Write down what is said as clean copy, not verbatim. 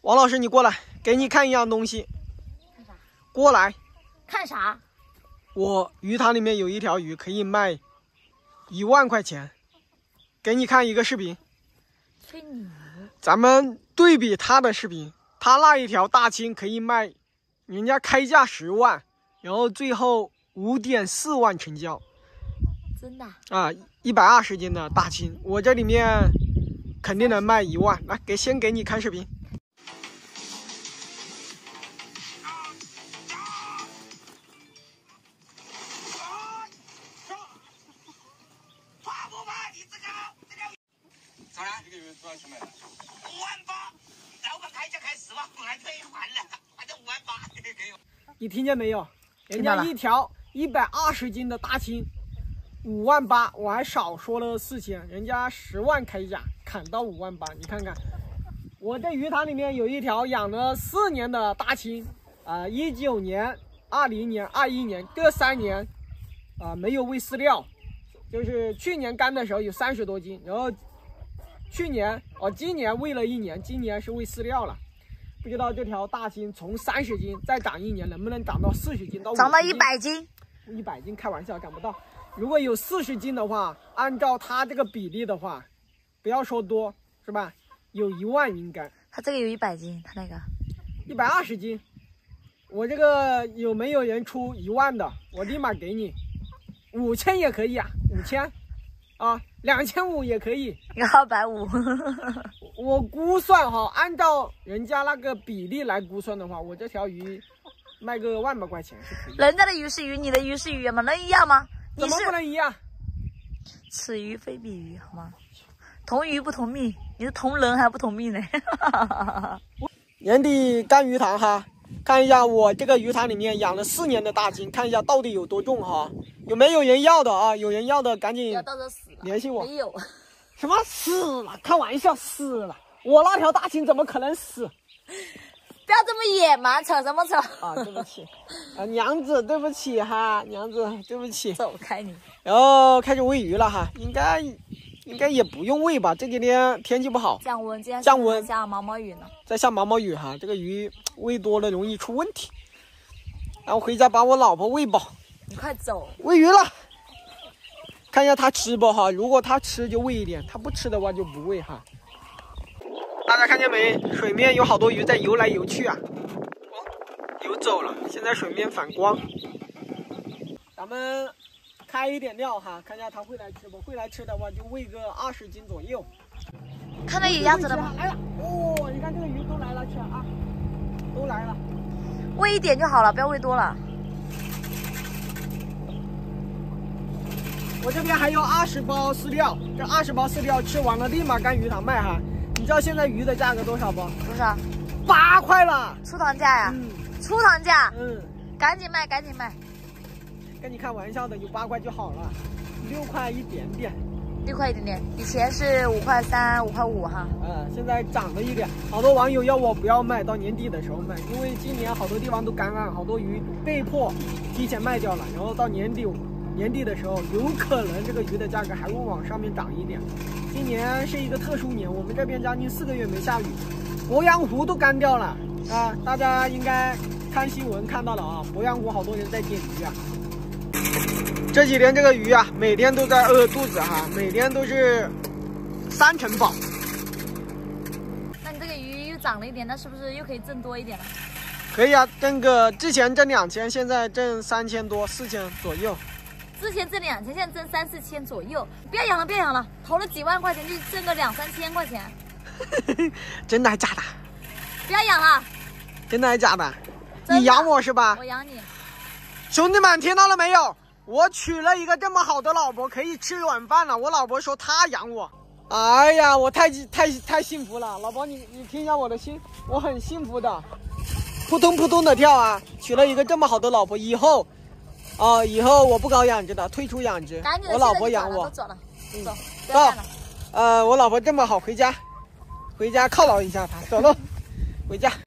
王老师，你过来，给你看一样东西。 看啥？ 过来。 看啥？ 我鱼塘里面有一条鱼，可以卖1万块钱。给你看一个视频。 吹牛！ 咱们对比他的视频，他那一条大青可以卖，人家开价10万，然后最后5.4万成交。 真的啊，120斤的大青，我这里面肯定能卖1万。来，先给你看视频。 咋了？这个鱼多少钱买的？5万8，老板开价开10万，我还退还了，反正5万8给我。 你听见没有？人家一条120斤的大青5万8，我还少说了4000，人家10万开价砍到5万8。你看看，我这鱼塘里面有一条养了4年的大青，19年、20年、21年这3年没有喂饲料，就是去年干的时候有30多斤，然后今年喂了1年，今年是喂饲料了。不知道这条大青从30斤再长1年，能不能长到40斤到50斤？ 长到100斤 ？100斤开玩笑，长不到。如果有40斤的话，按照它这个比例的话，不要说多，是吧？有1万应该。 它这个有100斤，它那个 120斤。我这个有没有人出1万的？我立马给你，5000也可以啊，5000啊，2500也可以 ，250。 我估算哈，按照人家那个比例来估算的话，我这条鱼卖个1万把块钱是可以。 人家的鱼是鱼，你的鱼是鱼吗？能一样吗？ 怎么不能一样？ 此鱼非彼鱼，好吗？同鱼不同命，你是同人还不同命呢。 年底干鱼塘哈，看一下我这个鱼塘里面养了4年的大青，看一下到底有多重哈。有没有人要的啊？有人要的赶紧联系我。 没有。 什么死了？开玩笑，死了！我那条大青怎么可能死？ 不要这么野蛮，扯什么扯啊！对不起，娘子，对不起哈，娘子，对不起。 走开你。 然后开始喂鱼了哈，应该也不用喂吧？这几天天气不好， 降温，今天降温， 下毛毛雨呢。 在下毛毛雨哈，这个鱼喂多了容易出问题。然后回家把我老婆喂饱。 你快走。 喂鱼了。看一下它吃不哈，如果它吃就喂一点，它不吃的话就不喂哈。大家看见没？水面有好多鱼在游来游去啊，游走了，现在水面反光。咱们开一点料哈，看一下它会来吃不？会来吃的话就喂个20斤左右。 看到野鸭子了吗？ 来了，哦，你看这个鱼都来了，吃啊，都来了。 喂一点就好了，不要喂多了。 我这边还有20包饲料，这20包饲料吃完了立马干鱼塘卖哈。你知道现在鱼的价格多少不？ 多少 ？8块了。 出塘价呀？出塘价。赶紧卖，赶紧卖。 跟你开玩笑的，有8块就好了，6块一点点。 6块一点点，以前是5块3、5块5哈。 现在涨了一点。好多网友要我不要卖，到年底的时候卖，因为今年好多地方都干旱，好多鱼被迫提前卖掉了，然后到年底的时候，有可能这个鱼的价格还会往上面涨一点。今年是一个特殊年，我们这边将近4个月没下雨，鄱阳湖都干掉了啊！大家应该看新闻看到了啊，鄱阳湖好多人在捡鱼啊。这几天这个鱼啊，每天都在饿肚子哈，每天都是3成饱。 那你这个鱼又涨了一点，那是不是又可以挣多一点了？ 可以啊，挣个之前挣2000，现在挣3000多、4000左右。 之前挣2000，现在挣3、4千左右。不要养了，不要养了，投了几万块钱就挣个2、3千块钱。 真的还假的？ 不要养了。 真的还假的？你养我是吧？ 我养你。 兄弟们，听到了没有？我娶了一个这么好的老婆，可以吃软饭了。我老婆说她养我。哎呀，我太幸福了，老婆你听一下我的心，我很幸福的，扑通扑通的跳啊！娶了一个这么好的老婆，以后我不搞养殖的，退出养殖，我老婆养我。 走了，走，不要干了。 我老婆这么好，回家犒劳一下她，走喽，回家。